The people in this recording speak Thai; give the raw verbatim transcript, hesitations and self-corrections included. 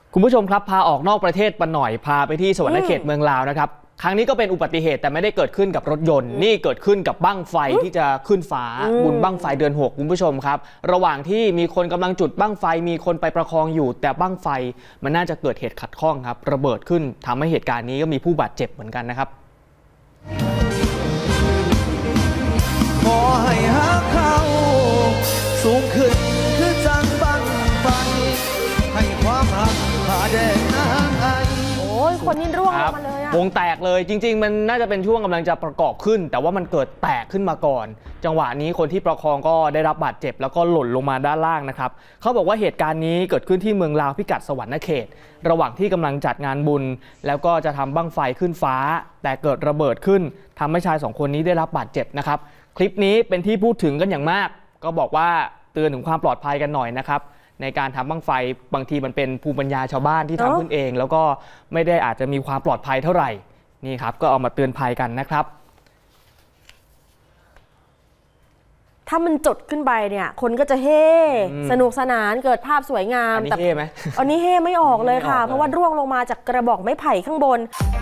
คุณผู้ชมครับพาออกนอกประเทศมาหน่อยพาไปที่สวรรณเขตเมืองลาวนะครับครั้งนี้ก็เป็นอุบัติเหตุแต่ไม่ได้เกิดขึ้นกับรถยนต์นี่เกิดขึ้นกับบั้งไฟที่จะขึ้นฟ้าบุญบั้งไฟเดือนหกคุณผู้ชมครับระหว่างที่มีคนกำลังจุดบั้งไฟมีคนไปประคองอยู่แต่บั้งไฟมันน่าจะเกิดเหตุขัดข้องครับระเบิดขึ้นทำให้เหตุการณ์นี้ก็มีผู้บาดเจ็บเหมือนกันนะครับขอให้หาเขาสูงขึ้นคือจังบั้งไฟให้ความหักผ่าแดงนางไอโอ้ยคนนี้ร่วงลงมาเลยอะวงแตกเลยจริงๆมันน่าจะเป็นช่วงกำลังจะประกอบขึ้นแต่ว่ามันเกิดแตกขึ้นมาก่อนจังหวะนี้คนที่ประคองก็ได้รับบาดเจ็บแล้วก็หล่นลงมาด้านล่างนะครับเขาบอกว่าเหตุการณ์นี้เกิดขึ้นที่เมืองลาวพิกัดสวรรณเขตระหว่างที่กำลังจัดงานบุญแล้วก็จะทำบั้งไฟขึ้นฟ้าแต่เกิดระเบิดขึ้นทำให้ชายสองคนนี้ได้รับบาดเจ็บนะครับคลิปนี้เป็นที่พูดถึงกันอย่างมากก็บอกว่าเตือนถึงความปลอดภัยกันหน่อยนะครับในการทำบั้งไฟบางทีมันเป็นภูมิปัญญาชาวบ้านที่ทำขึ้นเองแล้วก็ไม่ได้อาจจะมีความปลอดภัยเท่าไหร่นี่ครับก็เอามาเตือนภัยกันนะครับถ้ามันจดขึ้นไปเนี่ยคนก็จะเฮ่สนุกสนานเกิดภาพสวยงามอันนี้เฮ่ไหมอันนี้เฮ่ไม่ออกเลยค่ะเพราะว่าร่วงลงมาจากกระบอกไม้ไผ่ข้างบน